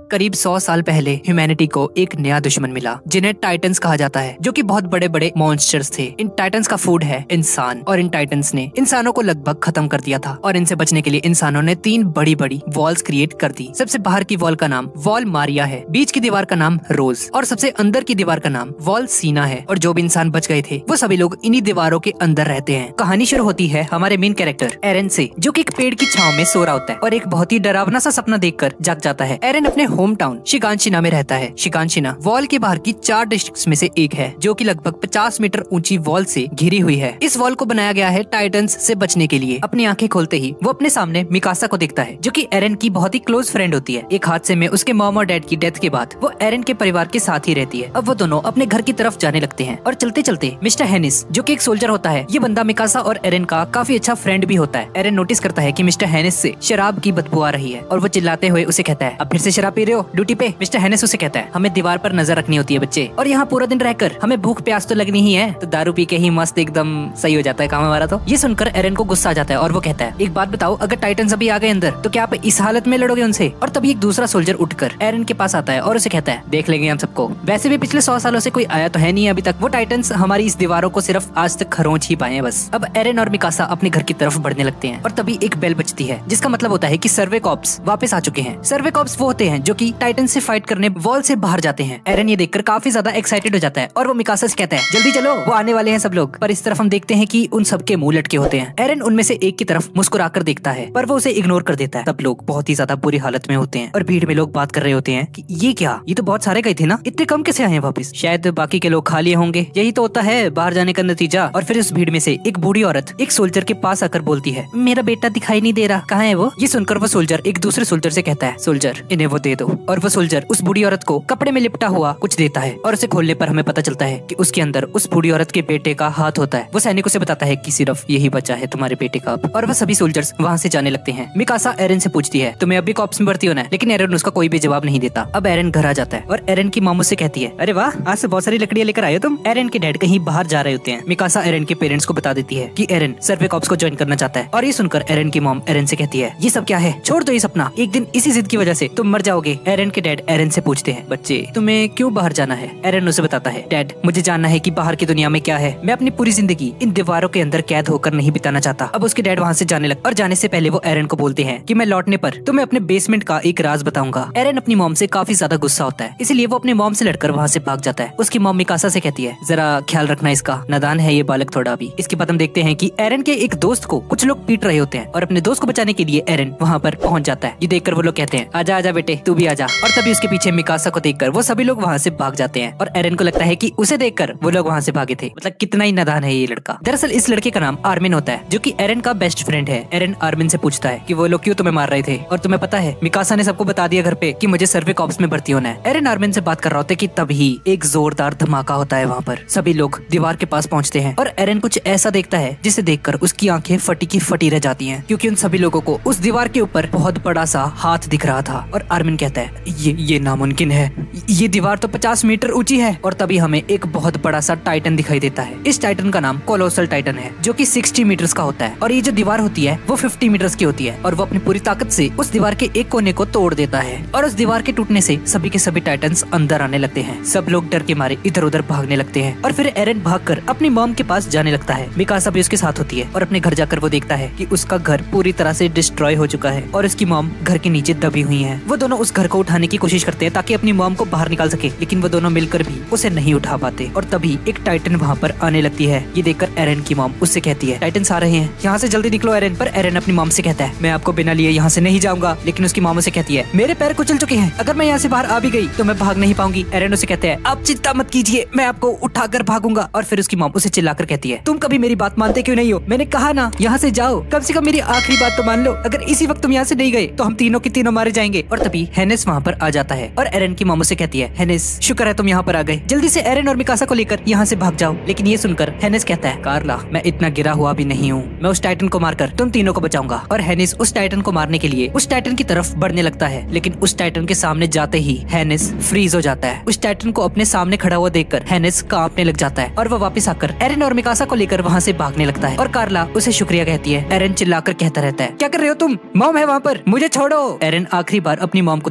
करीब 100 साल पहले ह्यूमैनिटी को एक नया दुश्मन मिला जिन्हें टाइटन्स कहा जाता है, जो कि बहुत बड़े बड़े मॉन्स्टर्स थे। इन टाइटन्स का फूड है इंसान, और इन टाइटन्स ने इंसानों को लगभग खत्म कर दिया था। और इनसे बचने के लिए इंसानों ने 3 बड़ी बड़ी वॉल्स क्रिएट कर दी। सबसे बाहर की वॉल का नाम वॉल मारिया है, बीच की दीवार का नाम रोज, और सबसे अंदर की दीवार का नाम वॉल सीना है। और जो भी इंसान बच गए थे वो सभी लोग इन्हीं दीवारों के अंदर रहते हैं। कहानी शुरू होती है हमारे मेन कैरेक्टर एरन से, जो कि एक पेड़ की छांव में सो रहा होता है और एक बहुत ही डरावना सा सपना देखकर जाग जाता है। एरन अपने होम टाउन शिगानशिना में रहता है। शिगानशिना वॉल के बाहर की 4 डिस्ट्रिक्ट्स में से एक है, जो कि लगभग 50 मीटर ऊंची वॉल से घिरी हुई है। इस वॉल को बनाया गया है टाइटन्स से बचने के लिए। अपनी आंखें खोलते ही वो अपने सामने मिकासा को देखता है, जो कि एरन की बहुत ही क्लोज फ्रेंड होती है। एक हादसे में उसके मॉम और डैड की डेथ के बाद वो एरन के परिवार के साथ ही रहती है। अब वो दोनों अपने घर की तरफ जाने लगते हैं और चलते चलते मिस्टर हेनिस, जो कि एक सोल्जर होता है, ये बंदा मिकासा और एरन का काफी अच्छा फ्रेंड भी होता है। एरन नोटिस करता है कि मिस्टर हेनिस से शराब की बदबू आ रही है और वो चिल्लाते हुए उसे कहता है, अब फिर से शराब पी रहे हो ड्यूटी पे? मिस्टर हेनिस उसे कहता है, हमें दीवार पर नजर रखनी होती है बच्चे, और यहाँ पूरा दिन रहकर हमें भूख प्यास तो लगनी ही है, तो दारू पी के ही मस्त एकदम सही हो जाता है काम हमारा। तो ये सुनकर एरन को गुस्सा आ जाता है और वो कहता है, एक बात बताओ, अगर टाइटन्स अभी आ गए अंदर तो क्या आप इस हालत में लड़ोगे उनसे? और तभी एक दूसरा सोल्जर उठकर एरन के पास आता है और उसे कहता है, देख लेंगे हम सबको, वैसे भी पिछले 100 सालों से कोई आया तो है नहीं अभी तक। वो टाइटन्स हमारी इस दीवारों को सिर्फ आज तक खरोंच ही पाए हैं बस। अब एरन और मिकासा अपने घर की तरफ बढ़ने लगते हैं और तभी एक बेल बजती है, जिसका मतलब होता है कि सर्वे कॉप्स वापस आ चुके हैं। सर्वे कॉप्स वो होते हैं जो कि टाइटन से फाइट करने वॉल से बाहर जाते हैं। एरन ये देखकर काफी ज्यादा एक्साइटेड हो जाता है और वो मिकासा से कहता है, जल्दी चलो, वो आने वाले हैं सब लोग। पर इस तरफ हम देखते हैं कि उन सबके मुंह लटके होते हैं। एरन उनमें से एक की तरफ मुस्कुराकर देखता है, पर वो उसे इग्नोर कर देता है। सब लोग बहुत ही ज्यादा बुरी हालत में होते हैं और भीड़ में लोग बात कर रहे होते हैं कि ये क्या, ये तो बहुत सारे गए थे ना, इतने कम कैसे आए हैं वापस? शायद बाकी के लोग खा लिए होंगे, यही तो होता है बाहर जाने का नतीजा। और फिर उस भीड़ में से एक बूढ़ी औरत एक सोल्जर के पास आकर बोलती है, मेरा बेटा दिखाई नहीं दे रहा, कहाँ है वो? ये सुनकर वो सोल्जर एक दूसरे सोल्जर से कहता है, सोल्जर इन्हें वो दे दो। और वो सोल्जर उस बूढ़ी औरत को कपड़े में लिपटा हुआ कुछ देता है और उसे खोलने पर हमें पता चलता है कि उसके अंदर उस बूढ़ी औरत के बेटे का हाथ होता है। वो सैनिकों से बताता है कि सिर्फ यही बचा है तुम्हारे बेटे का अब। और वह सभी सोल्जर्स वहाँ से जाने लगते हैं। मिकासा एरन से पूछती है, तुम्हें अभी कॉप्स में भर्ती होना है? लेकिन एरन उसका कोई भी जवाब नहीं देता। अब एरन घर आ जाता है और एरन की मामू से कहती है, अरे वाह, आज से बहुत सारी लकड़ियां लेकर आए हो तुम। एरन के डैड कहीं बाहर जा रहे होते हैं। मिकासा एरन के पेरेंट्स को बता देती है कि एरन सर्वे कॉप्स को ज्वाइन करना चाहता है। और ये सुनकर एरन की मॉम एरन से कहती है, ये सब क्या है, छोड़ दो ये सपना, एक दिन इसी जिद की वजह से तुम मर जाओगे। एरन के डैड एरन से पूछते हैं, बच्चे तुम्हें क्यों बाहर जाना है? एरन उसे बताता है, डैड मुझे जानना है कि बाहर की दुनिया में क्या है। मैं अपनी पूरी जिंदगी इन दीवारों के अंदर कैद होकर नहीं बिताना चाहता। अब उसके डैड वहाँ से जाने लग, और जाने से पहले वो एरन को बोलते हैं कि मैं लौटने पर तुम्हें अपने बेसमेंट का एक राज बताऊंगा। एरन अपनी मॉम से काफी ज्यादा गुस्सा होता है, इसलिए वो अपनी मॉम से लड़कर वहाँ से भाग जाता है। उसकी मॉम मिकासा से कहती है, जरा ख्याल रखना इसका, नादान है ये बालक थोड़ा भी। इसके बाद हम देखते हैं कि एरन के एक दोस्त को कुछ लोग पीट रहे होते हैं और अपने दोस्त को बचाने के लिए एरन वहाँ पर पहुँच जाता है। ये देखकर वो लोग कहते हैं, आजा आजा बेटे, तू भी आजा। और तभी उसके पीछे मिकासा को देखकर वो सभी लोग वहाँ से भाग जाते हैं और एरन को लगता है कि उसे देखकर वो लोग वहाँ से भागे थे। मतलब कितना ही नादान है ये लड़का। दरअसल इस लड़के का नाम आर्मिन होता है, जो कि एरन का बेस्ट फ्रेंड है। एरन आर्मिन से पूछता है कि वो लोग क्यों तुम्हें मार रहे थे, और तुम्हें पता है मिकासा ने सबको बता दिया घर पे कि मुझे सर्वे कॉप्स में भर्ती होना है। एरन आर्मिन से बात कर रहा होता है कि तभी एक जोरदार धमाका होता है। वहाँ पर सभी लोग दीवार के पास पहुँचते हैं और एरन कुछ ऐसा देखता है जिसे देखकर उसकी आंखें फटी की फटी रह जाती हैं, क्योंकि उन सभी लोगों को उस दीवार के ऊपर बहुत बड़ा सा हाथ दिख रहा था। और आर्मिन कहता है, ये नामुमकिन है, ये दीवार तो 50 मीटर ऊंची है। और तभी हमें एक बहुत बड़ा सा टाइटन दिखाई देता है। इस टाइटन का नाम कोलोसल टाइटन है, जो कि 60 मीटर्स का होता है। और ये जो दीवार होती है वो 50 मीटर्स की होती है, और वो अपनी पूरी ताकत से उस दीवार के एक कोने को तोड़ देता है। और उस दीवार के टूटने से सभी के सभी टाइटन्स अंदर आने लगते हैं। सब लोग डर के मारे इधर उधर भागने लगते हैं और फिर एरन भागकर अपनी मॉम के पास जाने लगता है। मिकासा भी उसके साथ होती है और अपने घर जाकर वो देखता है कि उसका घर पूरी तरह से डिस्ट्रॉय हो चुका है और उसकी मॉम घर के नीचे दबी हुई है। वो दोनों उस घर को उठाने की कोशिश करते हैं ताकि अपनी मॉम को बाहर निकाल सके, लेकिन वो दोनों मिलकर भी उसे नहीं उठा पाते। और तभी एक टाइटन वहाँ पर आने लगती है। ये देखकर एरन की मॉम उससे कहती है, टाइटन्स आ रहे हैं, यहाँ से जल्दी निकलो एरन। पर एरन अपनी मॉम से कहता है, मैं आपको बिना लिए यहाँ से नहीं जाऊंगा। लेकिन उसकी मॉम उसे कहती है, मेरे पैर कुचल चुके हैं, अगर मैं यहाँ से बाहर आ भी गई तो मैं भाग नहीं पाऊंगी। एरन उसे कहते हैं, आप चिंता मत कीजिए, मैं आपको उठाकर भागूंगा। और फिर उसकी मॉम उसे चिल्लाकर कहती है, तुम कभी मेरी बात मानते क्यों नहीं हो? मैंने कहा ना यहाँ से जाओ, कम से कम मेरी आखिरी बात तो मान लो। अगर इसी वक्त तुम यहाँ से नहीं गए तो हम तीनों के तीनों मारे जाएंगे। और तभी हेनिस वहाँ पर आ जाता है और एरन की मॉम उसे कहती है, हेनिस शुक्र है तुम यहाँ पर आ गए, जल्दी से एरन और मिकासा को लेकर यहाँ से भाग जाओ। लेकिन ये सुनकर हेनिस कहता है, कार्ला मैं इतना गिरा हुआ भी नहीं हूँ, मैं उस टाइटन को मारकर तुम तीनों को बचाऊंगा। और हेनिस उस टाइटन को मारने के लिए उस टाइटन की तरफ बढ़ने लगता है, लेकिन उस टाइटन के सामने जाते ही हेनिस फ्रीज हो जाता है। उस टाइटन को अपने सामने खड़ा हुआ देखकर हेनिस कांपने लग जाता है और वह वापस आकर एरन और मिकासा को लेकर वहाँ से भागने लगता है। और कार्ला उसे शुक्रिया कहती है। एरन चिल्लाकर कहता रहता है, क्या कर रहे हो तुम? मॉम है वहाँ पर, मुझे छोड़ो। एरन आखिरी बार अपनी मॉम को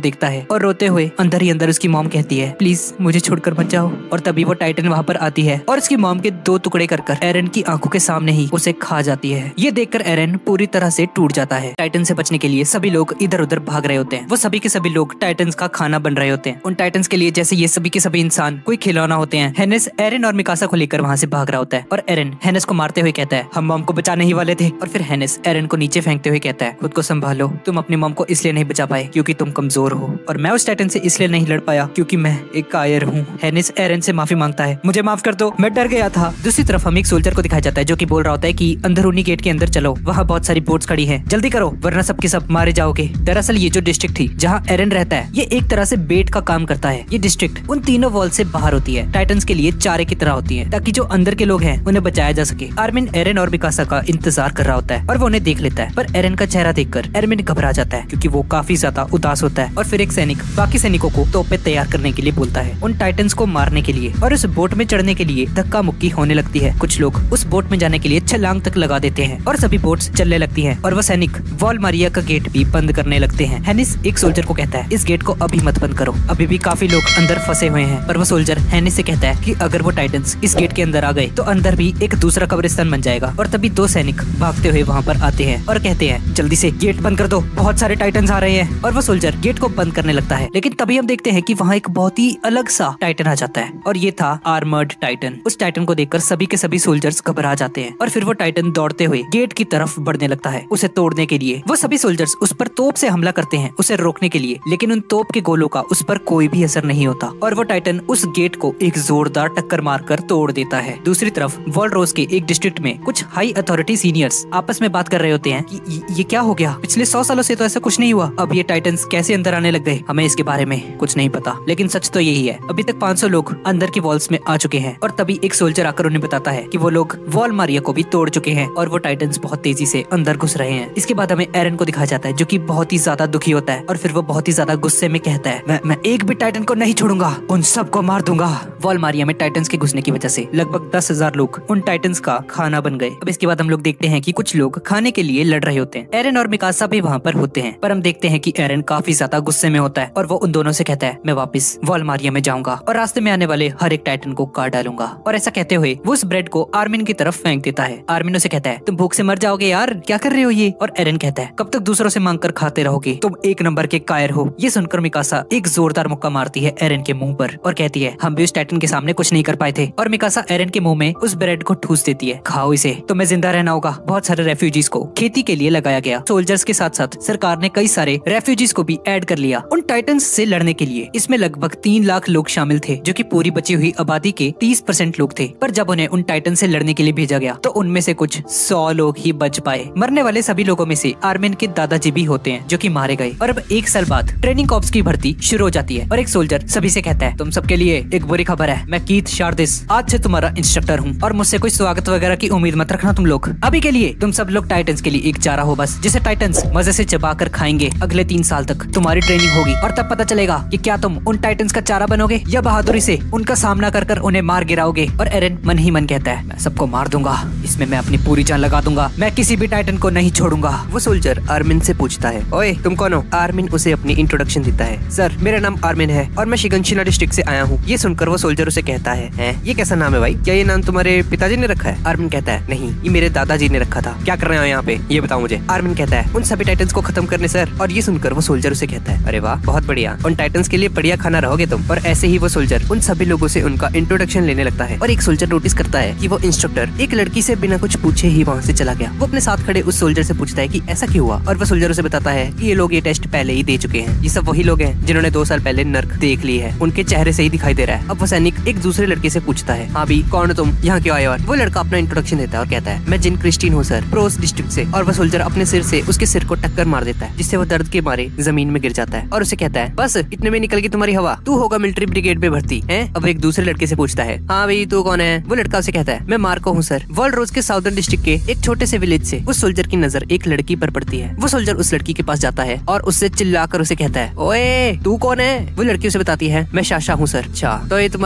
देखता है और रोते हुए अंदर ही अंदर उसकी मॉम कहती है प्लीज मुझे छोड़कर मत जाओ। और तभी वो टाइटन वहाँ पर आती है और उसकी मॉम के 2 टुकड़े कर एरन की आंखों के सामने ही उसे खा जाती है। ये देखकर एरन पूरी तरह से टूट जाता है। टाइटन से बचने के लिए सभी लोग इधर उधर भाग रहे होते हैं। वो सभी के सभी लोग टाइटन्स का खाना बन रहे होते हैं। उन टाइटन्स के लिए जैसे ये सभी के सभी इंसान कोई खिलौना होते हैं। हेनिस एरन और मिकासा को लेकर वहाँ से भाग रहा होता है और एरन हेनिस को मारते हुए कहता है हम मॉम को बचाने ही वाले थे। और फिर हेनिस एरन को नीचे फेंकते हुए कहता है खुद को संभालो, तुम अपनी मॉम को इसलिए नहीं बचा पाए क्योंकि तुम कमजोर हो और मैं उस टाइटन से इसलिए नहीं लड़ पाया क्योंकि मैं एक कायर हूँ। हेनिस एरन से माफी मांगता है मुझे माफ कर दो, मैं डर गया था। दूसरी तरफ हम एक सोल्जर को दिखाया जाता है जो कि बोल रहा होता है कि अंदरूनी गेट के अंदर चलो, वहाँ बहुत सारी बोट्स खड़ी हैं, जल्दी करो वरना सबके सब मारे जाओगे। दरअसल ये जो डिस्ट्रिक्ट थी जहाँ एरन रहता है ये एक तरह से बेट का काम करता है। ये डिस्ट्रिक्ट उन तीनों वॉल से बाहर होती है, टाइटन्स के लिए चारे की तरह होती है ताकि जो अंदर के लोग हैं उन्हें बचाया जा सके। आर्मिन एरन और मिकासा का इंतजार कर रहा होता है और वो उन्हें देख लेता है पर एरन का चेहरा देखकर आर्मिन घबरा जाता है क्योंकि वो काफी ज्यादा उदास होता है। और फिर एक सैनिक बाकी सैनिकों को तोपें तैयार करने के लिए बोलता है उन टाइटन्स को मारने के लिए। और उस बोट में चढ़ने के लिए धक्का मुक्की होने लगती है। कुछ लोग उस बोट में जाने के लिए छलांग तक लगा देते हैं और सभी बोट्स चलने लगती हैं और वो सैनिक वॉल मारिया का गेट भी बंद करने लगते हैं। हेनिस एक सोल्जर को कहता है इस गेट को अभी मत बंद करो, अभी भी काफी लोग अंदर फंसे हुए हैं। पर वो सोल्जर हेनिस से कहता है कि अगर वो टाइटन्स इस गेट के अंदर आ गए तो अंदर भी एक दूसरा कब्रिस्तान बन जाएगा। और तभी 2 सैनिक भागते हुए वहाँ पर आते हैं और कहते हैं जल्दी से गेट बंद कर दो, बहुत सारे टाइटन्स आ रहे हैं। और वो सोल्जर गेट को बंद करने लगता है लेकिन तभी हम देखते हैं कि वहाँ एक बहुत ही अलग सा टाइटन आ जाता है और ये था आर्मर्ड टाइटन। उस टाइटन को देखकर सभी के सभी सोल्जर्स घबरा जाते हैं और फिर वो टाइटन दौड़ते हुए गेट की तरफ बढ़ने लगता है उसे तोड़ने के लिए। वो सभी सोल्जर्स उस पर तोप से हमला करते हैं उसे रोकने के लिए, लेकिन उन तोप के गोलों का उस पर कोई भी असर नहीं होता और वो टाइटन उस गेट को एक जोरदार टक्कर मारकर तोड़ देता है। दूसरी तरफ वॉलरोज के एक डिस्ट्रिक्ट में कुछ हाई अथॉरिटी सीनियर्स आपस में बात कर रहे होते हैं कि ये क्या हो गया, पिछले 100 सालों से तो ऐसा कुछ नहीं हुआ, अब ये टाइटन्स कैसे अंदर आने लग गए, हमें इसके बारे में कुछ नहीं पता। लेकिन सच तो यही है अभी तक 500 लोग अंदर की वॉल्स में आ चुके हैं। और तभी एक सोल्जर आकर उन्हें बताता है कि वो लोग वॉल मारिया को भी तोड़ चुके हैं और वो टाइटन्स बहुत तेजी से अंदर घुस रहे हैं। इसके बाद हमें एरन को दिखाया जाता है जो कि बहुत ही ज्यादा दुखी होता है और फिर वो बहुत ही ज्यादा गुस्से में कहता है मैं एक भी टाइटन को नहीं छोड़ूंगा, उन सबको मार दूंगा। वॉल मारिया में टाइटन्स के घुसने की वजह से लगभग 10,000 लोग उन टाइटन्स का खाना बन गए। अब इसके बाद हम लोग देखते हैं कि कुछ लोग खाने के लिए लड़ रहे होते हैं। एरन और मिकासा भी वहाँ पर होते हैं पर हम देखते हैं कि एरन काफी ज्यादा गुस्से में होता है और वो उन दोनों से कहता है मैं वापस वॉल मारिया में जाऊंगा और रास्ते में आने वाले हर एक टाइटन को काट डालूंगा। और ऐसा कहते हुए वो उस ब्रेड को आर्मिन की तरफ फेंक देता है। आर्मिन उसे कहता है तुम भूख से मर जाओगे यार, क्या कर रहे हो ये। और एरन कहता है कब तक दूसरों से मांग कर खाते रहोगे, तुम एक नंबर के कायर हो। ये सुनकर मिकासा एक जोरदार मुक्का मारती है एरन के मुंह पर और कहती है हम भी उस टाइटन के सामने कुछ नहीं कर पाए थे। और मिकासा एरन के मुंह में उस ब्रेड को ठूस देती है, खाओ इसे, तुम्हें जिंदा रहना होगा। बहुत सारे रेफ्यूजीज को खेती के लिए लगाया गया। सोल्जर्स के साथ साथ सरकार ने कई सारे रेफ्यूजीज को भी ऐड कर लिया उन टाइटन्स से लड़ने के लिए। इसमें लगभग 3 लाख लोग शामिल थे जो कि पूरी बची हुई आबादी के 30% लोग थे। पर जब उन्हें उन टाइटन से लड़ने के लिए भेजा गया तो उनमें से कुछ 100 लोग ही बच पाए। मरने वाले सभी लोगों में से आर्मिन के दादाजी भी होते हैं जो कि मारे गए। और अब 1 साल बाद ट्रेनिंग कॉर्प्स की भर्ती शुरू हो जाती है और एक सोल्जर सभी से कहता है तुम सबके लिए एक बुरी खबर है, मैं कीथ शार्दिस आज से तुम्हारा इंस्ट्रक्टर हूँ और मुझसे कोई स्वागत वगैरह की उम्मीद मत रखना तुम लोग। अभी के लिए तुम सब लोग टाइटन्स के लिए एक चारा हो बस, जिसे टाइटन्स मजे से चबा कर खाएंगे। अगले 3 साल तक तुम्हारी ट्रेनिंग होगी और तब पता चलेगा कि क्या तुम उन टाइटन्स का चारा बनोगे या बहादुरी से उनका सामना कर उन्हें मार गिराओगे। और एरन मन ही मन कहता है मैं सबको मार दूंगा, इसमें मैं अपनी पूरी जान लगा दूंगा, मैं किसी भी टाइटन को नहीं छोड़ूंगा। वो सोल्जर आर्मिन से पूछता है ओए तुम कौन हो। आर्मिन उसे अपनी इंट्रोडक्शन देता है, सर मेरा नाम आर्मिन है और मैं शिगंशिला डिस्ट्रिक्ट से आया हूँ। ये सुनकर वो सोल्जर उसे कहता है ये कैसा नाम है भाई, क्या ये नाम तुम्हारे पिताजी ने रखा है। आर्मिन कहता है नहीं, ये मेरे दादाजी ने रखा था। क्या कर रहे हो यहाँ पे, ये बताओ मुझे। आर्मिन कहता है उन सभी टाइटन्स को खत्म करने सर। और ये सुनकर वो सोल्जर उसे कहता है अरे वाह बहुत बढ़िया, उन टाइटन्स के लिए बढ़िया खाना रहोगे तुम। और ऐसे ही वो सोल्जर उन सभी लोगों से उनका इंट्रोडक्शन लेने लगता है। और एक सोल्जर नोटिस करता है कि वो इंस्ट्रक्टर एक लड़की से बिना कुछ पूछे ही वहाँ से चला गया। वो अपने साथ खड़े उस सोल्जर से पूछता है कि ऐसा क्यों हुआ। और वो सोल्जर उसे बताता है कि ये लोग ये टेस्ट पहले ही दे चुके हैं, ये सब वही लोग हैं जिन्होंने 2 साल पहले नर्क देख ली है, उनके चेहरे से ही दिखाई दे रहा है। अब वो सैनिक एक दूसरे लड़के से पूछता है हाँ भी कौन हो तुम, यहाँ क्यों आए। और वो लड़का अपना इंट्रोडक्शन देता है और कहता है मैं जिन क्रिस्टीन हूँ सर, प्रोस डिस्ट्रिक्ट से। और वो सोल्जर अपने सिर से उसके सिर को टक्कर मार देता है जिससे वो दर्द के मारे जमीन में गिर जाता है और उसे कहता है बस इतने में निकल गई तुम्हारी हवा, तू होगा मिलिट्री ब्रिगेड में भर्ती है। अब एक दूसरे लड़के से पूछता है हाँ भाई तू कौन है। वो लड़का उसे कहता है मैं मार्को हूँ सर, वॉलरोज के साउदर्न डिस्ट्रिक्ट के एक छोटे से विलेज से। उस सोल्जर की नजर एक लड़की पर पड़ती है। वो सोल्जर उस लड़की के पास जाता है और उससे चिल्लाकर उसे कहता है ओए तू कौन है। वो लड़की उसे बताती है मैं शाशा हूँ सर। अच्छा तो ये तुम्हारी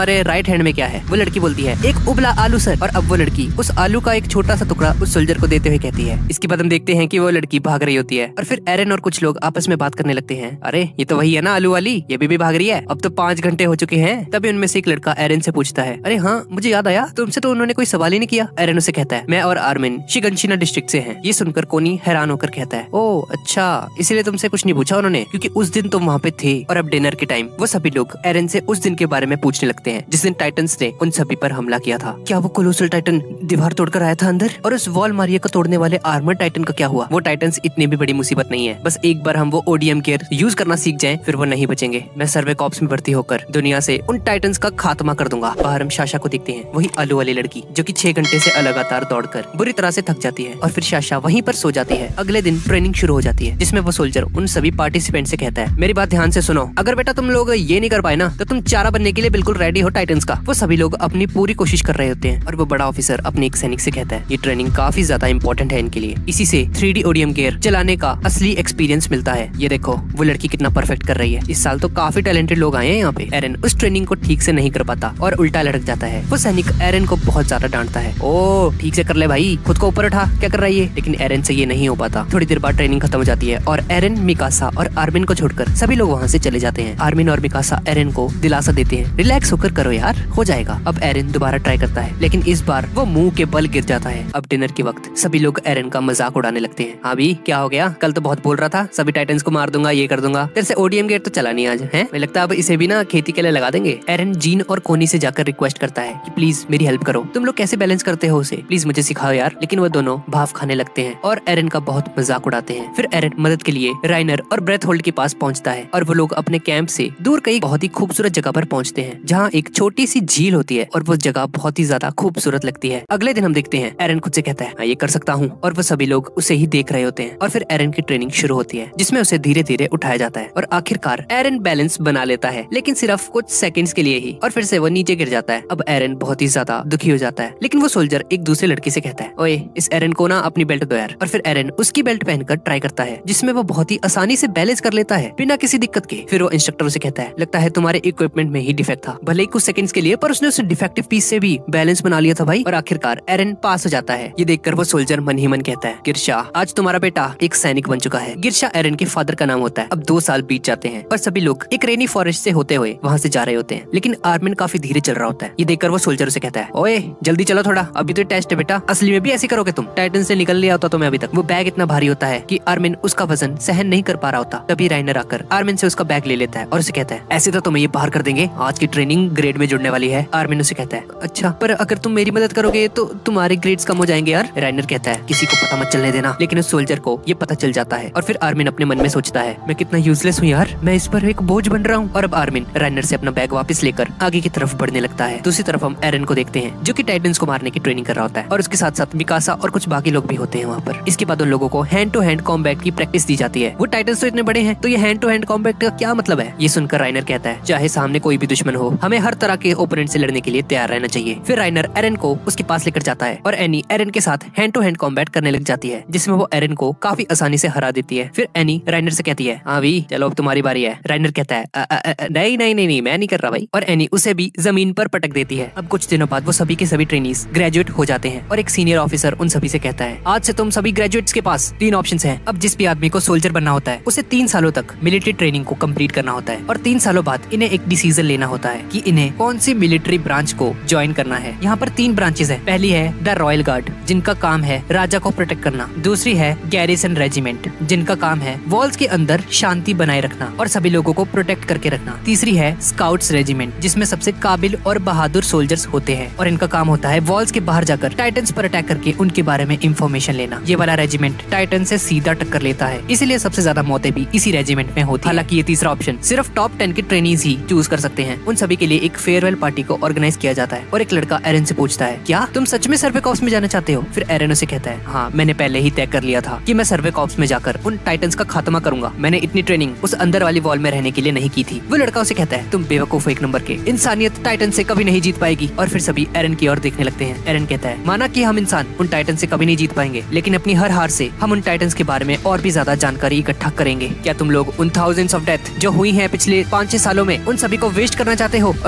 तुम्हारे राइट हैंड में क्या है? वो लड़की बोलती है एक उबला आलू सर। और अब वो लड़की उस आलू का एक छोटा सा टुकड़ा उस सोल्जर को देते हुए कहती है। इसके बाद हम देखते हैं कि वो लड़की भाग रही होती है और फिर एरन और कुछ लोग आपस में बात करने लगते हैं। अरे ये तो वही है ना आलू वाली, ये भी भाग रही है। अब तो 5 घंटे हो चुके हैं। तभी उनमें से एक लड़का एरन से पूछता है, अरे हाँ मुझे याद आया, तुमसे तो उन्होंने कोई सवाल ही नहीं किया। एरन उसे कहता है मैं और आर्मिन शिगंशिना डिस्ट्रिक्ट से हैं। ये सुनकर कोनी हैरान होकर कहता है, ओ अच्छा इसीलिए तुमसे कुछ नहीं पूछा उन्होंने, क्योंकि उस दिन तुम वहाँ पे थे। और अब डिनर के टाइम वो सभी लोग एरन से उस दिन के बारे में पूछने लगते हैं जिस दिन टाइटंस ने उन सभी पर हमला किया था। क्या वो कोलोसल टाइटन दीवार तोड़कर आया था अंदर? और उस वॉल मारिया को तोड़ने वाले आर्मर टाइटन का क्या हुआ? वो टाइटंस इतनी भी बड़ी मुसीबत नहीं है, बस एक बार हम वो ओडीएम केयर यूज करना सीख जाएं फिर वो नहीं बचेंगे। मैं सर्वे कॉर्प्स में भर्ती होकर दुनिया से उन टाइटंस का खात्मा कर दूंगा। बाहर हम शाशा को देखते हैं, वही आलू वाली लड़की जो कि 6 घंटे से लगातार दौड़कर बुरी तरह से थक जाती है और फिर शाशा वहीं पर सो जाती है। अगले दिन ट्रेनिंग शुरू हो जाती है जिसमें वो सोल्जर उन सभी पार्टिसिपेंट से कहता है, मेरी बात ध्यान से सुनो, अगर बेटा तुम लोग ये नहीं कर पाए ना तो तुम चारा बनने के लिए बिल्कुल रेडी हो टाइटंस का। वो सभी लोग अपनी पूरी कोशिश कर रहे होते हैं और वो बड़ा ऑफिसर अपने एक सैनिक से कहता है, ये ट्रेनिंग काफी ज्यादा इंपॉर्टेंट है इनके लिए, इसी से 3D ओडीएम केयर चलाने का असली एक्सपीरियंस मिलता है। ये देखो वो लड़की कितना परफेक्ट कर रही है, इस साल तो काफी टैलेंटेड लोग आए हैं यहाँ पे। एरन उस ट्रेनिंग को ठीक से नहीं कर पाता और उल्टा लटक जाता है। वो सैनिक एरन को बहुत ज्यादा डांटता है, ओ ठीक से कर ले भाई, खुद को ऊपर उठा, क्या कर रही है? लेकिन एरन से ये नहीं हो पाता। थोड़ी देर बाद ट्रेनिंग खत्म हो जाती है और एरन, मिकासा और आर्मिन को छोड़कर सभी लोग वहाँ से चले जाते हैं। आर्मिन और मिकासा एरन को दिलासा देते हैं, रिलैक्स होकर करो यार, हो जाएगा। अब एरन दोबारा ट्राई करता है लेकिन इस बार वो मुंह के बल गिर जाता है। अब डिनर के वक्त सभी लोग एरन का मजाक उड़ाने लगते हैं। हाँ भी क्या हो गया, कल तो बहुत बोल रहा था सभी टाइटंस को मार दूंगा, ये कर दूंगा, तेरे से ओडीएम गेट तो चला नहीं आज है, मुझे लगता है अब इसे भी ना खेती के लिए लगा देंगे। एरन जीन और कोनी से जाकर रिक्वेस्ट करता है कि प्लीज मेरी हेल्प करो, तुम लोग कैसे बैलेंस करते हो उसे, प्लीज मुझे सिखाओ यार। लेकिन वो दोनों भाव खाने लगते हैं और एरन का बहुत मजाक उड़ाते हैं। फिर एरन मदद के लिए राइनर और ब्रेथ होल्ड के पास पहुंचता है और वो लोग अपने कैंप से दूर कई बहुत ही खूबसूरत जगह पर पहुंचते हैं जहाँ एक छोटी सी झील होती है और वो जगह बहुत ही ज्यादा खूबसूरत लगती है। अगले दिन हम देखते हैं एरन खुद से कहता है, ये कर सकता हूँ, और वो सभी लोग उसे ही देख रहे होते हैं। और फिर एरन की ट्रेनिंग शुरू होती है जिसमें उसे धीरे धीरे उठाया जाता है और आखिरकार एरन बैलेंस बना लेता है, लेकिन सिर्फ कुछ सेकंड्स के लिए ही, और फिर से वो नीचे गिर जाता है। अब एरन बहुत ही ज्यादा दुखी हो जाता है, लेकिन वो सोल्जर एक दूसरे लड़की से कहता है, ओए इस एरन को ना अपनी बेल्ट दो यार। और फिर एरन उसकी बेल्ट पहनकर ट्राई करता है जिसमें वो बहुत ही आसानी से बैलेंस कर लेता है बिना किसी दिक्कत के। फिर वो इंस्ट्रक्टर से कहता है, लगता है तुम्हारे इक्विपमेंट में ही डिफेक्ट था, भले ही कुछ सेकंड्स के लिए, पर उसने उस डिफेक्टिव पीस से भी बैलेंस बना लिया था भाई। और आखिरकार एरन पास हो जाता है। ये देखकर वो सोल्जर मन ही मन कहता है, गिरशा आज तुम्हारा बेटा एक सैनिक बन चुका है। गिरशा एरन के फादर का नाम होता है। अब 2 साल बीत जाते हैं और सभी लोग एक रेनी फॉरेस्ट से होते हुए वहाँ से जा रहे होते हैं, लेकिन आर्मिन काफी धीरे चल रहा होता है। ये देखकर वो सोल्जर से कहता है, ओए जल्दी चलो थोड़ा, अभी तो टेस्ट है बेटा, असली में भी ऐसे करोगे तुम? टाइटन से निकल लिया होता तुम्हें अभी तक। वो बैग इतना भारी होता है कि आर्मिन उसका वजन सहन नहीं कर पा रहा होता। तभी राइनर आकर आर्मिन से उसका बैग ले लेता है और उसे कहता है, ऐसे तो तुम्हें ये बाहर कर देंगे, आज की ट्रेनिंग ग्रेड में जुड़ने वाली है। आर्मिन उसे कहता है, अच्छा पर अगर तुम मेरी मदद करोगे तो तुम्हारे ग्रेड्स कम हो जाएंगे यार। राइनर कहता है, किसी को पता मत चलने देना। लेकिन उस सोल्जर को ये पता चल जाता है और फिर आर्मिन अपने मन में सोचता है, मैं कितना यूजलेस हूँ यार, मैं इस पर एक बोझ बन रहा हूँ। और अब आर्मिन राइनर से अपना बैग वापस लेकर आगे की तरफ बढ़ने लगता है। दूसरी तरफ हम एरन को देखते हैं जो कि टाइटंस को मारने की ट्रेनिंग कर रहा होता है और उसके साथ साथ मिकासा और कुछ बाकी लोग भी होते हैं वहाँ पर। इसके बाद उन लोगों को हैंड टू हैंड कॉम्बैट की प्रैक्टिस दी जाती है। वो टाइटंस तो इतने बड़े हैं तो ये हैंड टू हैंड कॉम्बैट का क्या मतलब है? ये सुनकर राइनर कहता है, चाहे सामने कोई भी दुश्मन हो, हमें हर तरह के ओपोनेंट से लड़ने के लिए तैयार रहना चाहिए। फिर राइनर एरन को उसके पास लेकर जाता है और एनी एरन के साथ हैंड टू हैंड कॉम्बैट करने लग जाती है जिसमें वो एरन को काफी आसानी से हरा देती है। फिर एनी राइनर से कहती है, हाँ भी चलो अब तुम्हारी बारी है। राइनर कहता है, नहीं नहीं नहीं मैं नहीं कर रहा भाई, और एनी उसे भी जमीन पर पटक देती है। अब कुछ दिनों बाद वो सभी के सभी ट्रेनीज ग्रेजुएट हो जाते हैं और एक सीनियर ऑफिसर उन सभी से कहता है, आज से तुम सभी ग्रेजुएट्स के पास 3 ऑप्शंस हैं। अब जिस भी आदमी को सोल्जर बनना होता है उसे 3 सालों तक मिलिट्री ट्रेनिंग को कंप्लीट करना होता है और 3 सालों बाद इन्हें एक डिसीजन लेना होता है कि इन्हें कौन सी मिलिट्री ब्रांच को ज्वाइन करना है। यहाँ पर 3 ब्रांचेस है। पहली है द रॉयल गार्ड जिनका काम है राजा को प्रोटेक्ट करना। दूसरी है गैरिसन रेजिमेंट जिनका काम है वॉल्स के अंदर शांति बनाए रखना और सभी लोगों को प्रोटेक्ट करके रखना। तीसरी है स्काउट्स रेजिमेंट जिसमें सबसे काबिल और बहादुर सोल्जर्स होते हैं और इनका काम होता है वॉल्स के बाहर जाकर टाइटंस पर अटैक करके उनके बारे में इंफॉर्मेशन लेना। ये वाला रेजिमेंट टाइटन से सीधा टक्कर लेता है, इसीलिए सबसे ज्यादा मौतें भी इसी रेजिमेंट में होती है। हालांकि ये तीसरा ऑप्शन सिर्फ टॉप 10 के ट्रेनीज ही चूज कर सकते हैं। उन सभी के लिए एक फेयरवेल पार्टी को ऑर्गेनाइज किया जाता है और एक लड़का एरन से पूछता है, क्या तुम सच में सर्वे कॉर्प्स में जाना चाहते हो? फिर एरन उसे कहता है, हाँ मैंने पहले ही तय कर लिया था कि मैं सर्वे कॉर्प्स में जाकर उन टाइटंस का खात्मा करूंगा। मैंने इतनी ट्रेनिंग उस अंदर वाली वॉल में रहने के लिए नहीं की थी। वो लड़का उसे कहता है, तुम बेवकूफ 1 नंबर के, इंसानियत टाइटन से कभी नहीं जीत पाएगी। और फिर सभी एरन की ओर देखने लगते हैं। एरन कहता है, माना कि हम इंसान उन टाइटन से कभी नहीं जीत पाएंगे, लेकिन अपनी हर हार से हम उन टाइटंस के बारे में और भी ज्यादा जानकारी इकट्ठा करेंगे। क्या तुम लोग उन थाउजेंड्स ऑफ डेथ जो हुई हैं पिछले 5-6 सालों में उन सभी को वेस्ट करना चाहते हो और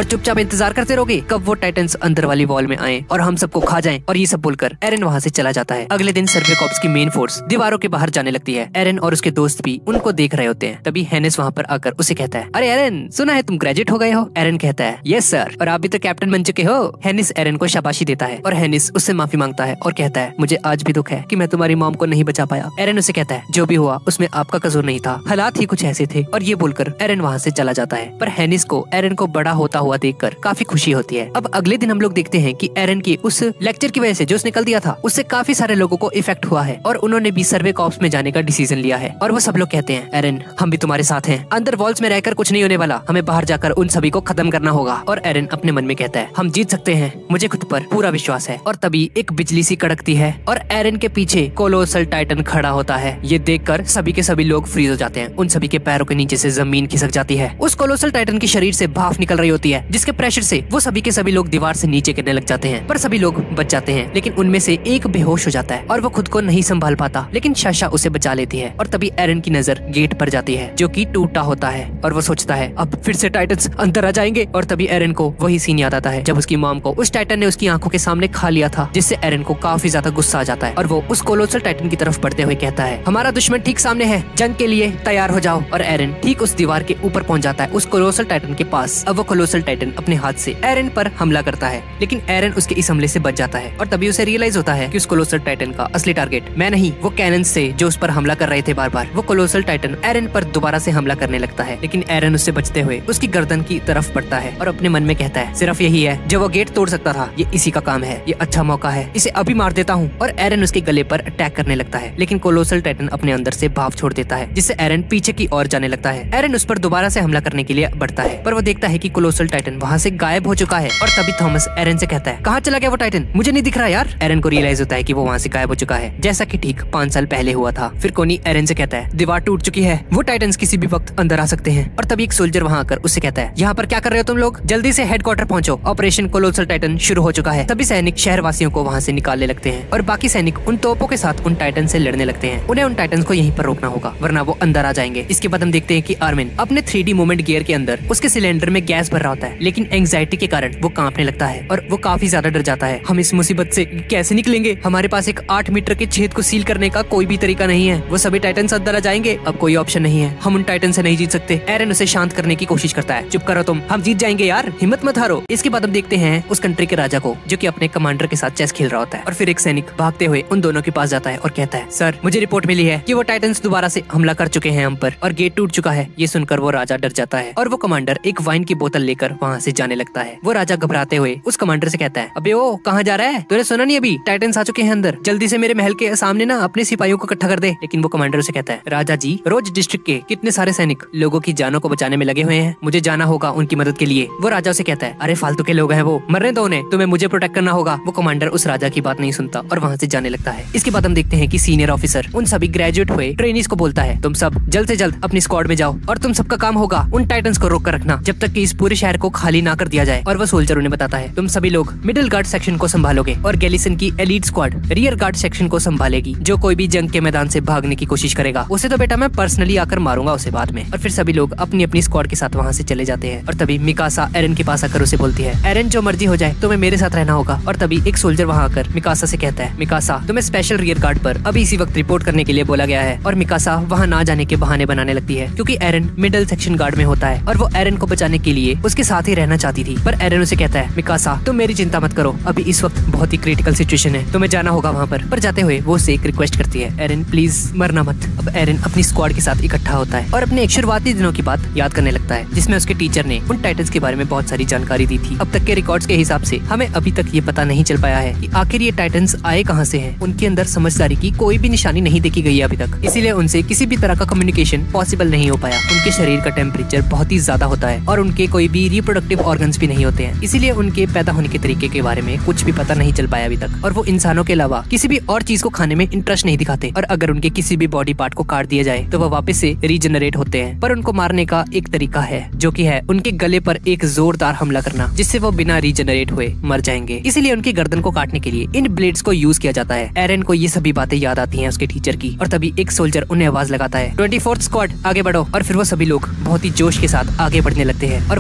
चुपचाप इंतजार करते रहोगे कब वो टाइटन्स अंदर वाली वॉल में आए और हम सबको खा जाएं। और ये सब बोलकर एरन वहाँ से चला जाता है। अगले दिन सर्वे कॉर्प्स की मेन फोर्स दीवारों के बाहर जाने लगती है। एरन और उसके दोस्त भी उनको देख रहे होते हैं। तभी हेनिस वहाँ पर आकर उसे कहता है, अरे एरन, सुना है तुम ग्रेजुएट हो गए हो? एरन कहता है, यस सर, और आप भी तो कैप्टन बन चुके हो। हेनिस एरन को शाबाशी देता है और हेनिस उससे माफी मांगता है और कहता है, मुझे आज भी दुख है कि मैं तुम्हारी मॉम को नहीं बचा पाया। एरन उसे कहता है, जो भी हुआ उसमें आपका कसूर नहीं था, हालात ही कुछ ऐसे थे। और ये बोलकर एरन वहाँ से चला जाता है। पर हेनिस को एरन को बड़ा होता हुआ देखकर काफी खुशी होती है। अब अगले दिन हम लोग देखते हैं कि एरन की उस लेक्चर की वजह से जो उसने कल दिया था उससे काफी सारे लोगों को इफेक्ट हुआ है और उन्होंने भी सर्वे कॉर्प्स में जाने का डिसीजन लिया है। और वो सब लोग कहते हैं, एरन, हम भी तुम्हारे साथ हैं। अंदर वॉल्स में रहकर कुछ नहीं होने वाला, हमें बाहर जाकर उन सभी को खत्म करना होगा। और एरन अपने मन में कहता है, हम जीत सकते हैं, मुझे खुद पर पूरा विश्वास है। और तभी एक बिजली सी कड़कती है और एरन के पीछे कोलोसल टाइटन खड़ा होता है। ये देखकर सभी के सभी लोग फ्रीज हो जाते हैं। उन सभी के पैरों के नीचे से जमीन खिसक जाती है। उस कोलोसल टाइटन के शरीर से भाप निकल रही होती है, जिसके प्रेशर से वो सभी के सभी लोग दीवार से नीचे गिरने लग जाते हैं। पर सभी लोग बच जाते हैं, लेकिन उनमें से एक बेहोश हो जाता है और वो खुद को नहीं संभाल पाता, लेकिन शाशा उसे बचा लेती है। और तभी एरन की नजर गेट पर जाती है जो कि टूटा होता है और वो सोचता है, अब फिर से टाइटन्स अंदर आ जाएंगे। और तभी एरन को वही सीन याद आता है जब उसकी मॉम को उस टाइटन ने उसकी आंखों के सामने खा लिया था, जिससे एरन को काफी ज्यादा गुस्सा आ जाता है और वो उस कोलोसल टाइटन की तरफ बढ़ते हुए कहता है, हमारा दुश्मन ठीक सामने है, जंग के लिए तैयार हो जाओ। और एरन ठीक उस दीवार के ऊपर पहुंच जाता है, उस कोलोसल टाइटन के पास। अब वो कोलोसल टाइटन अपने हाथ से एरन पर हमला करता है, लेकिन एरन उसके इस हमले से बच जाता है। और तभी उसे रियलाइज होता है कि उस कोलोसल टाइटन का असली टारगेट मैं नहीं, वो कैनन्स थे जो उस पर हमला कर रहे थे बार बार। वो कोलोसल टाइटन एरन पर दोबारा से हमला करने लगता है, लेकिन एरन उससे बचते हुए उसकी गर्दन की तरफ बढ़ता है और अपने मन में कहता है, सिर्फ यही है जो वो गेट तोड़ सकता था, ये इसी का काम है, ये अच्छा मौका है, इसे अभी मार देता हूँ। और एरन उसके गले पर अटैक करने लगता है, लेकिन कोलोसल टाइटन अपने अंदर से भाप छोड़ देता है, जिससे एरन पीछे की ओर जाने लगता है। एरन उस पर दोबारा से हमला करने के लिए बढ़ता है, पर वो देखता है कि कोलोसल टाइटन वहाँ से गायब हो चुका है। और तभी थॉमस एरन से कहता है, कहाँ चला गया वो टाइटन, मुझे नहीं दिख रहा यार। एरन को रियलाइज होता है कि वो वहाँ से गायब हो चुका है, जैसा कि ठीक 5 साल पहले हुआ था। फिर कोनी एरन से कहता है, दीवार टूट चुकी है, वो टाइटन्स किसी भी वक्त अंदर आ सकते हैं। और तभी एक सोल्जर वहाँ आकर उससे कहता है, यहाँ पर क्या कर रहे हो तुम लोग, जल्दी से हेडक्वार्टर पहुंचो, ऑपरेशन कोलोसल टाइटन शुरू हो चुका है। तभी सैनिक शहरवासियों को वहाँ से निकालने लगते हैं और बाकी सैनिक उन तोपों के साथ उन टाइटन से लड़ने लगते हैं। उन्हें उन टाइटन्स को यहीं पर रोकना होगा, वरना वो अंदर आ जाएंगे। इसके बाद हम देखते हैं कि आर्मिन अपने 3D मूवमेंट गियर के अंदर उसके सिलेंडर में गैस भर रहा होता है, लेकिन एंग्जाइटी के कारण वो कांपने लगता है और वो काफी ज्यादा डर जाता है। हम इस मुसीबत से कैसे निकलेंगे, हमारे पास एक 8 मीटर के छेद को सील करने का कोई भी तरीका नहीं है, वो सभी टाइटन्स अंदर आ जाएंगे, अब कोई ऑप्शन नहीं है, हम उन टाइटन से नहीं जीत सकते। एरन उसे शांत करने की कोशिश करता है, चुप करो तुम, हम जीत जाएंगे यार, हिम्मत मत हारो। इसके बाद हम देखते हैं उस कंट्री के राजा को जो कि अपने कमांडर के साथ चेस खेल रहा होता है। और फिर एक सैनिक भागते हुए उन दोनों के पास जाता है और कहता है, सर, मुझे रिपोर्ट मिली है कि वो टाइटन्स दोबारा से हमला कर चुके हैं हम पर और गेट टूट चुका है। ये सुनकर वो राजा डर जाता है और वो कमांडर एक वाइन की बोतल लेकर वहाँ से जाने लगता है। वो राजा घबराते हुए उस कमांडर से कहता है, अबे ओ, कहाँ जा रहा है, तूने सुना नहीं अभी टाइटन्स आ चुके हैं अंदर, जल्दी से मेरे महल के सामने ना अपने सिपाहियों को इकट्ठा कर दे। लेकिन वो कमांडर से कहता है, राजा जी, रोज डिस्ट्रिक्ट के कितने सारे सैनिक लोगों की जानों को बचाने में लगे हुए हैं, मुझे जाना होगा उनकी मदद के लिए। वो राजा से कहता है, अरे फालतू के लोग हैं वो, मरने दो उन्हें, तुम्हें मुझे प्रोटेक्ट करना होगा। वो कमांडर उस राजा की बात नहीं सुनता और वहाँ से जाने लगता है। इसके बाद हम देखते हैं कि सीनियर ऑफिसर उन सभी ग्रेजुएट हुए ट्रेनीज को बोलता है, तुम सब जल्द से जल्द अपनी स्क्वाड में जाओ और तुम सबका काम होगा उन टाइटन्स को रोक कर रखना जब तक कि इस पूरे शहर को खाली ना कर दिया जाए। और वो सोल्जर उन्हें बताता है, तुम सभी लोग मिडिल गार्ड सेक्शन को संभालोगे और गैलिसन की elite squad rear guard section को संभालेगी। जो कोई भी जंग के मैदान से भागने की कोशिश करेगा उसे तो बेटा मैं पर्सनली आकर मारूंगा उसे बाद में। और फिर सभी लोग अपनी अपनी स्क्वाड के साथ वहाँ से चले जाते हैं। और तभी मिकासा एरन के पास आकर उसे बोलती है, एरन, जो मर्जी हो जाए तुम्हें मेरे साथ रहना होगा। और तभी एक सोल्जर वहाँ आकर मिकासा से कहता है, मिकासा, तुम्हें स्पेशल रियर गार्ड पर अभी इसी वक्त रिपोर्ट करने के लिए बोला गया है। और मिकासा वहाँ ना जाने के बहाने बनाने लगती है क्योंकि एरन मिडिल सेक्शन गार्ड में होता है और वो एरन को बचाने के लिए उसके साथ ही रहना चाहती थी। पर एरन उसे कहता है, मिकासा, तुम मेरी चिंता मत करो, अभी इस वक्त बहुत ही क्रिटिकल सिचुएशन है, तुम्हें जाना होगा वहाँ पर जाते हुए वो उसे एक रिक्वेस्ट करती है, एरन प्लीज मरना मत। अब एरन अपनी स्क्वाड के साथ इकट्ठा होता है और अपने एक शुरुआती दिनों की बात याद करने लगता है, जिसमें उसके टीचर ने उन टाइटन्स के बारे में बहुत सारी जानकारी दी थी। अब तक के रिकॉर्ड्स के हिसाब से हमें अभी तक ये पता नहीं चल पाया है कि आखिर ये टाइटन्स आए कहाँ से हैं। उनके अंदर समझदारी की कोई भी निशानी नहीं देखी गई है अभी तक, इसीलिए उनसे किसी भी तरह का कम्युनिकेशन पॉसिबल नहीं हो पाया। उनके शरीर का टेम्परेचर बहुत ही ज्यादा होता है और उनके कोई भी रिप्रोडक्टिव ऑर्गन्स भी नहीं होते हैं, इसीलिए उनके पैदा होने के तरीके के बारे में कुछ भी पता नहीं चल पाया अभी तक। और वो इंसानों के अलावा किसी भी और चीज को खाने में इंटरेस्ट नहीं दिखाते और अगर उनके किसी भी बॉडी पार्ट को काट दिया जाए तो वो वापस से रीजनरेट होते हैं। पर उनको मारने का एक तरीका है जो कि है उनके गले पर एक जोरदार हमला करना, जिससे वो बिना रीजनरेट हुए मर जाएंगे। इसीलिए उनकी गर्दन को काटने के लिए इन ब्लेड्स को यूज किया जाता है। एरन को ये सभी बातें याद आती हैं उसके टीचर की और तभी एक सोल्जर उन्हें आवाज लगाता है, 24th स्क्वाड आगे बढ़ो। और फिर वो सभी लोग बहुत ही जोश के साथ आगे बढ़ने लगते हैं और वो देखते हैं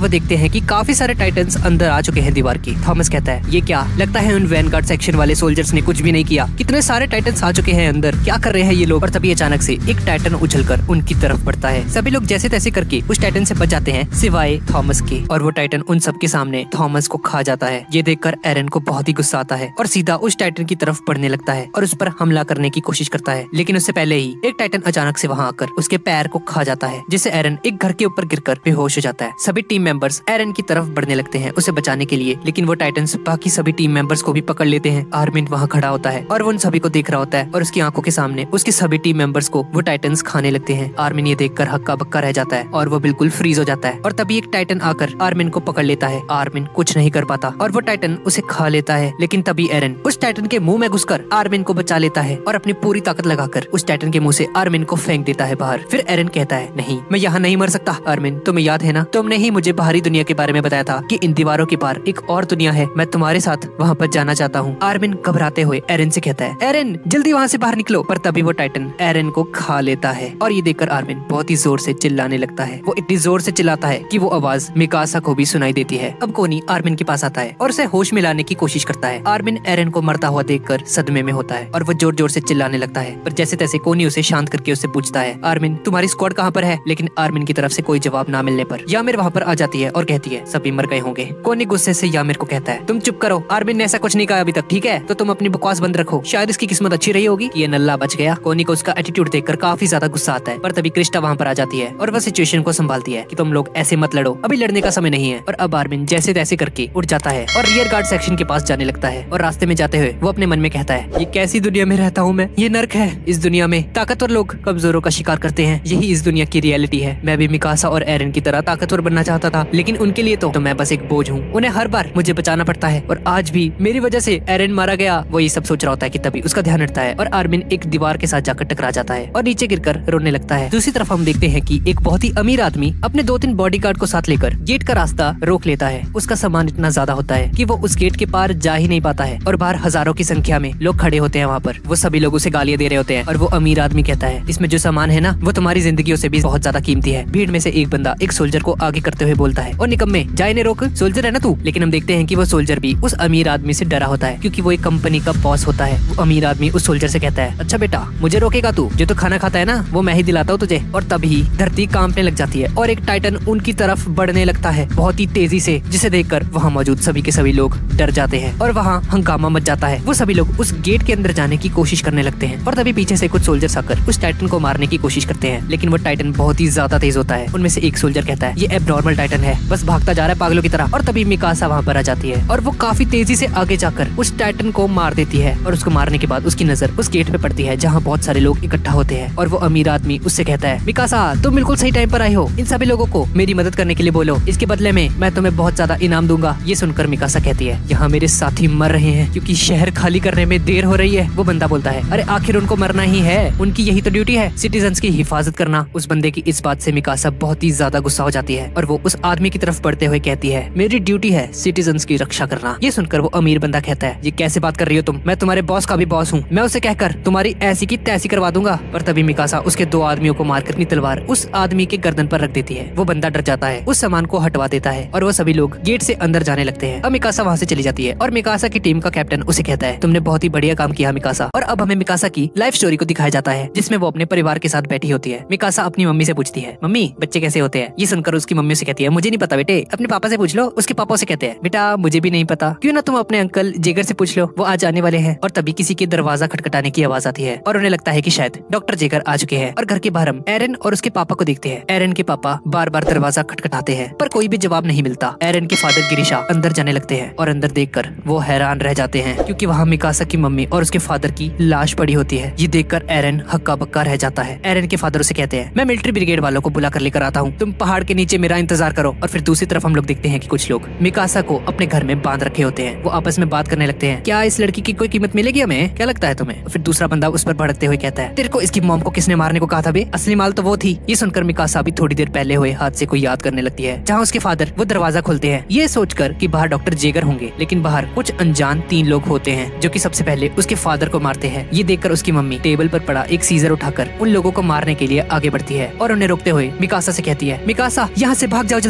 हैं कि काफी सारे टाइटन्स अंदर आ चुके हैं दीवार की। थॉमस कहता है ये क्या, लगता है उन वैनगार्ड सेक्शन वाले सोल्जर्स ने कुछ भी नहीं किया। कितने सारे टाइटन्स आ चुके हैं अंदर, क्या कर रहे हैं ये लोग। और तभी अचानक से एक टाइटन उछलकर उनकी तरफ बढ़ता है। सभी लोग जैसे तैसे करके उस टाइटन से बच जाते हैं सिवाय थॉमस के, और वो टाइटन उन सबके सामने थॉमस को खा जाता है। ये देखकर एरन को बहुत ही गुस्सा आता है और सीधा उस टाइटन की तरफ बढ़ने लगता है और उस पर हमला करने की कोशिश करता है। लेकिन उससे पहले ही एक टाइटन अचानक से वहाँ आकर उसके पैर को खा जाता है, जिससे एरन एक घर के ऊपर गिरकर बेहोश हो जाता है। सभी टीम मेंबर्स एरन की तरफ बढ़ने लगते हैं उसे बचाने के लिए, लेकिन वो टाइटन्स बाकी सभी टीम मेंबर्स को भी पकड़ लेते हैं। आर्मिन वहाँ खड़ा होता है और वो उन सभी को देख रहा होता है और उसकी आंखों के सामने उसके सभी टीम मेंबर्स को वो टाइटन्स खाने लगते हैं। आर्मिन ये देखकर हक्का बक्का रह जाता है और वो बिल्कुल फ्रीज हो जाता है। और तभी एक टाइटन आकर आर्मिन को पकड़ लेता है। आर्मिन कुछ नहीं कर पाता और वो टाइटन उसे खा लेता है। लेकिन तभी एरन उस टाइटन के मुंह में घुसकर आर्मिन को बचा लेता है और अपनी पूरी ताकत लगाकर उस टाइटन के मुंह से आर्मिन को फेंक देता है बाहर। फिर एरन कहता है नहीं, मैं यहाँ नहीं मर सकता। आर्मिन, तुम्हें याद है ना, तुमने ही मुझे बाहरी दुनिया के बारे में बताया था कि इन दीवारों के पार एक और दुनिया है, मैं तुम्हारे साथ वहाँ पर जाना चाहता हूँ। आर्मिन घबराते हुए एरन से कहता है एरन जल्दी वहाँ से बाहर निकलो। पर तभी वो टाइटन एरन को खा लेता है और ये देखकर आर्मिन बहुत ही जोर से चिल्लाने लगता है। वो इतनी जोर से चिल्लाता है कि वो आवाज मिकासा को भी सुनाई देती है। अब कोनी आर्मिन के पास आता है और उसे होश में लाने की कोशिश करता है। आर्मिन एरन को मरता हुआ देखकर सदमे में होता है और वो जोर जोर से चिल्लाने लगता है। पर जैसे तैसे कोनी उसे शांत करके उससे पूछता है आर्मिन तुम्हारी स्क्वाड कहाँ पर है। लेकिन आर्मिन की तरफ से कोई जवाब ना मिलने पर यामिर वहाँ पर आ जाती है और कहती है सभी मर गए होंगे। कोनी गुस्से से यामिर को कहता है तुम चुप करो, आर्मिन ने ऐसा कुछ नहीं कहा अभी तक, ठीक है, तो तुम अपनी बकवास बंद रखो। शायद इसकी किस्मत अच्छी रही होगी कि ये नल्ला बच गया। कोनी को उसका एटीट्यूड देखकर काफी ज्यादा गुस्सा आता है। पर तभी क्रिस्टा वहाँ पर आ जाती है और वह सिचुएशन को संभालती है कि तुम लोग ऐसे मत लड़ो, अभी लड़ने का समय नहीं है। और अब आर्मिन जैसे तैसे करके उठ जाता है और रियर गार्ड सेक्शन के पास जाने लगता है। और रास्ते में जाते हुए वो अपने मन में कहता है ये कैसी दुनिया में रहता हूँ मैं, ये नर्क है। इस दुनिया में ताकतवर लोग कमजोरों का शिकार करते हैं, यही इस दुनिया की रियलिटी है। मैं भी मिकासा और एरन की तरह ताकतवर बनना चाहता था, लेकिन उनके लिए तो मैं बस एक बोझ हूँ, उन्हें हर बार मुझे बचाना पड़ता है। और आज भी मेरी वजह से एरन मारा गया। वो ये सब सोच रहा होता है कि तभी उसका ध्यान हटता है और आर्मिन एक दीवार के साथ जाकर टकरा जाता है और नीचे गिरकर रोने लगता है। दूसरी तरफ हम देखते हैं कि एक बहुत ही अमीर आदमी अपने 2-3 बॉडीगार्ड को साथ लेकर गेट का रास्ता रोक लेता है। उसका सामान इतना ज्यादा होता है कि वो उस गेट के पार जा ही नहीं पाता है और बाहर हजारों की संख्या में लोग खड़े होते हैं वहाँ पर। वो सभी लोग उसे गालियां दे रहे होते हैं और वो अमीर आदमी कहता है इसमें जो सामान है ना वो तुम्हारी जिंदगियों से भी बहुत ज्यादा कीमती है। भीड़ में से एक बंदा एक सोल्जर को आगे करते हुए बोलता है और निकम्मे जाए ने रोक, सोल्जर है ना तू। लेकिन हम देखते हैं कि वो सोल्जर भी उस अमीर आदमी से डरा होता है क्योंकि वो एक कंपनी का बॉस होता है। वो अमीर आदमी उस सोल्जर से कहता है अच्छा बेटा मुझे रोकेगा तू, जो तो खाना खाता है ना वो मैं ही दिलाता हूँ तुझे। और तभी धरती कांपने लग जाती है और एक टाइटन उनकी तरफ बढ़ने लगता है बहुत ही तेजी से, जिसे देखकर वहाँ मौजूद सभी के सभी लोग डर जाते हैं और वहाँ हंगामा मच जाता है। वो सभी लोग उस गेट के अंदर जाने की कोशिश करने लगते हैं और तभी पीछे से कुछ सोल्जर्स आकर उस टाइटन को मारने की कोशिश करते हैं। लेकिन वो टाइटन बहुत ही ज्यादा तेज होता है। उनमें से एक सोल्जर कहता है ये एबनॉर्मल टाइटन है, बस भागता जा रहा है पागलों की तरह। और तभी मिकासा वहाँ पर आ जाती है और वो काफी तेजी से आगे जाकर उस टाइटन को मार देती है। और उसको मारने के बाद उसकी नजर उस गेट पे पड़ती है जहाँ बहुत सारे लोग इकट्ठा होते हैं। और वो अमीर आदमी उससे कहता है मिकासा तुम बिल्कुल सही टाइम पर आई हो, इन सभी लोगों को मेरी मदद करने के लिए बोलो, इसके बदले में मैं तुम्हें बहुत ज्यादा इनाम दूंगा। ये सुनकर मिकासा कहती है यहाँ मेरे साथी मर रहे हैं क्योंकि शहर खाली करने में देर हो रही है। वो बंदा बोलता है अरे आखिर उनको मरना ही है, उनकी यही तो ड्यूटी है, सिटीजन्स की हिफाजत करना। उस बंदे की इस बात से मिकासा बहुत ही ज्यादा गुस्सा हो जाती है और वो उस आदमी की तरफ बढ़ते हुए कहती है मेरी ड्यूटी है सिटीजन्स की रक्षा करना। ये सुनकर वो अमीर बंदा कहता है ये कैसे बात कर रही हो तुम, मैं तुम्हारे बॉस का भी बॉस हूँ, मैं उसे कहकर तुम्हारी ऐसी की तैसी करवा दूंगा। पर तभी मिकासा उसके 2 आदमियों को मारकर अपनी तलवार उस आदमी के गर्दन पर रख देती है। वो बंदा डर जाता है, उस सामान को हटवा देता है और वो सभी लोग गेट से अंदर जाने लगते हैं। अब मिकासा वहाँ से चली जाती है और मिकासा की टीम का कैप्टन उसे कहता है तुमने बहुत ही बढ़िया काम किया मिकासा। और अब हमें मिकासा की लाइफ स्टोरी को दिखाया जाता है जिसमें वो अपने परिवार के साथ बैठी होती है। मिकासा अपनी मम्मी से पूछती है मम्मी बच्चे कैसे होते हैं। ये सुनकर उसकी मम्मी से कहती है मुझे नहीं पता बेटे, अपने पापा से पूछ लो। उसके पापा से कहते हैं बेटा मुझे भी नहीं पता, क्यों ना तुम अपने अंकल जेगर से पूछ लो, वो आज आने वाले हैं। और तभी किसी के दरवाजा खटखटाने की आवाज आती है और उन्हें लगता है कि शायद डॉक्टर जेगर आ चुके हैं। और घर के बाहर हम एरन और उसके पापा को देखते हैं। एरन के पापा बार बार दरवाजा खटखटाते हैं पर कोई भी जवाब नहीं मिलता। एरन के फादर गिरिशा अंदर जाने लगते हैं और अंदर देखकर वो हैरान रह जाते हैं क्योंकि वहाँ मिकासा की मम्मी और उसके फादर की लाश पड़ी होती है। ये देखकर एरन हक्का बक्का रह जाता है। एरन के फादर उसे कहते हैं मैं मिलिट्री ब्रिगेड वालों को बुला कर लेकर आता हूँ, तुम पहाड़ के नीचे मेरा इंतजार करो। और फिर दूसरी तरफ हम लोग देखते हैं कि कुछ लोग मिकासा को अपने घर में बांध रखे होते हैं। वो आपस में बात करने लगते हैं क्या इस लड़की की कोई कीमत मिलेगी हमें, क्या लगता है तुम्हें। फिर दूसरा बंदा उस पर भड़कते हुए कहता है तेरे को इसकी मॉम को किसने मारने को कहा था बे, असली माल तो वो थी। ये सुनकर मिकासा भी थोड़ी देर पहले हुए हादसे को याद करने लगती है जहाँ उसके फादर वो दरवाजा खोलते हैं ये सोचकर कि बाहर डॉक्टर जेगर होंगे। लेकिन बाहर कुछ अनजान 3 लोग होते हैं जो कि सबसे पहले उसके फादर को मारते हैं। ये देखकर उसकी मम्मी टेबल पर पड़ा एक सीजर उठाकर उन लोगों को मारने के लिए आगे बढ़ती है और उन्हें रोकते हुए मिकासा से कहती है मिकासा यहाँ से भाग जाओ जल्दी। और वो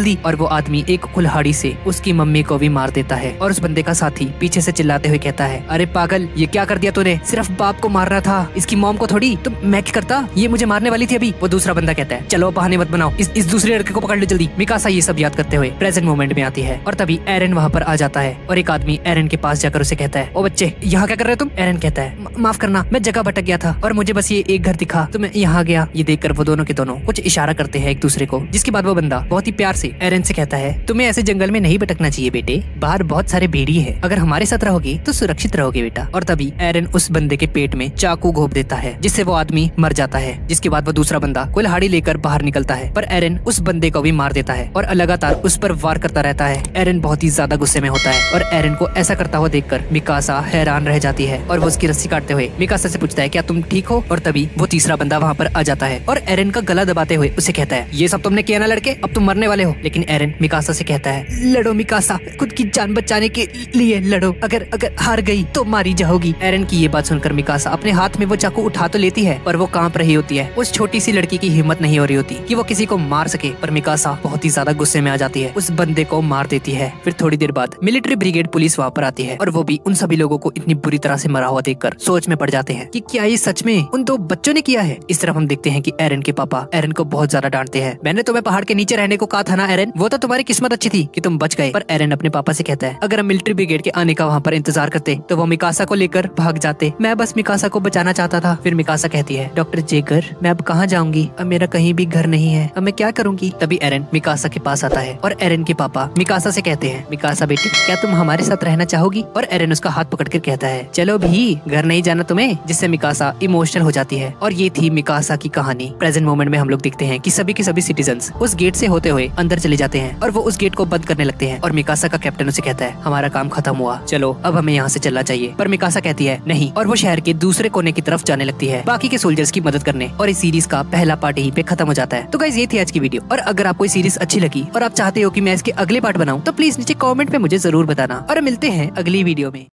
वो आदमी एक कुल्हाड़ी से उसकी मम्मी को भी मार देता है और उस बंदे का साथी पीछे से चिल्लाते हुए कहता है, अरे पागल, ये क्या कर दिया तूने? सिर्फ बाप को मारना था, इसकी मॉम को थोड़ी। तो मैं क्या करता, ये मुझे मारने वाली थी अभी। वो दूसरा बंदा कहता है, चलो बहाने मत बनाओ, इस दूसरे लड़के को पकड़ लो जल्दी। मिकासा ये सब याद करते हुए प्रेजेंट मोमेंट में आती है और तभी एरन वहाँ पर आ जाता है और एक आदमी एरन के पास जाकर उसे कहता है, ओ बच्चे, यहाँ क्या कर रहे हो तुम? एरन कहता है, माफ करना, मैं जगह भटक गया था और मुझे बस ये एक घर दिखा तो मैं यहाँ गया। ये देखकर वो दोनों के दोनों कुछ इशारा करते हैं एक दूसरे को, जिसके बाद वो बंदा बहुत ही प्यार से एरन से कहता है, तुम्हें ऐसे जंगल में नहीं भटकना चाहिए बेटे, बाहर बहुत सारे भेड़िए हैं, अगर हमारे साथ रहोगे तो सुरक्षित रहोगे बेटा। और तभी एरन उस बंदे के पेट में चाकू घोंप देता है, जिससे वो आदमी मर जाता है। जिसके बाद वो दूसरा बंदा कुल्हाड़ी लेकर बाहर निकलता है, पर एरन उस बंदे को भी मार देता है और लगातार उस पर वार करता रहता है। एरन बहुत ही ज्यादा गुस्से में होता है और एरन को ऐसा करता हुआ देखकर मिकासा हैरान रह जाती है और वो उसकी रस्सी काटते हुए मिकासा से पूछता है, क्या तुम ठीक हो? और तभी वो तीसरा बंदा वहाँ पर आ जाता है और एरन का गला दबाते हुए उसे कहता है, ये सब तुमने किया ना लड़के, अब तुम मरने वाले हो। लेकिन एरन मिकासा से कहता है, लड़ो मिकासा, खुद की जान बचाने के लिए लड़ो, अगर हार गई तो मारी जाओगी। एरन की ये बात सुनकर मिकासा अपने हाथ में वो चाकू उठा तो लेती है पर वो कांप रही होती है। उस छोटी सी लड़की की हिम्मत नहीं हो रही होती कि वो किसी को मार सके, पर मिकासा बहुत ही ज्यादा गुस्से में आ जाती है, उस बंदे को मार देती है। फिर थोड़ी देर बाद मिलिट्री ब्रिगेड पुलिस वहाँ पर आती है और वो भी उन सभी लोगों को इतनी बुरी तरह से मरा हुआ देखकर सोच में पड़ जाते हैं कि क्या ये सच में उन दो बच्चों ने किया है। इस तरफ हम देखते हैं कि एरन के पापा एरन को बहुत ज्यादा डांटते हैं, मैंने तुम्हें पहाड़ के नीचे रहने को कहा था ना एरन, वो तो तुम्हारी किस्मत अच्छी थी कि तुम बच गए। पर एरन अपने पापा से कहता है, अगर हम मिलिट्री ब्रिगेड के आने का वहाँ पर इंतजार करते तो वो मिकासा को लेकर भाग जाते, मैं बस मिकासा को बचाना चाहता था। फिर मिकासा कहती है, डॉक्टर जेकर, मैं अब कहाँ जाऊंगी, अब मेरा कहीं भी घर नहीं है, अब मैं क्या करूंगी? तभी एरन मिकासा के पास आता है और एरन के पापा मिकासा से कहते हैं, मिकासा बेटी, क्या तुम हमारे साथ रहना चाहोगी? और एरन उसका हाथ पकड़कर कहता है, चलो भी, घर नहीं जाना तुम्हें? जिससे मिकासा इमोशनल हो जाती है। और ये थी मिकासा की कहानी। प्रेजेंट मोमेंट में हम लोग देखते हैं कि सभी के सभी सिटीजन्स उस गेट से होते हुए अंदर चले जाते हैं और वो उस गेट को बंद करने लगते हैं और मिकासा का कैप्टन उसे कहता है, हमारा काम खत्म हुआ, चलो अब हमें यहाँ से चलना चाहिए। पर मिकासा कहती है नहीं, और वो शहर के दूसरे कोने की तरफ जाने लगती है बाकी के सोल्जर्स की मदद करने। और इस सीरीज का पहला पार्ट यहीं पे खत्म हो जाता है। तो गाइस, ये थी आज की वीडियो, और अगर आपको सीरीज अच्छी लगी और आप चाहते हो कि मैं इसके अगले पार्ट बनाऊं तो प्लीज नीचे कमेंट में मुझे जरूर बताना और मिलते हैं अगली वीडियो में।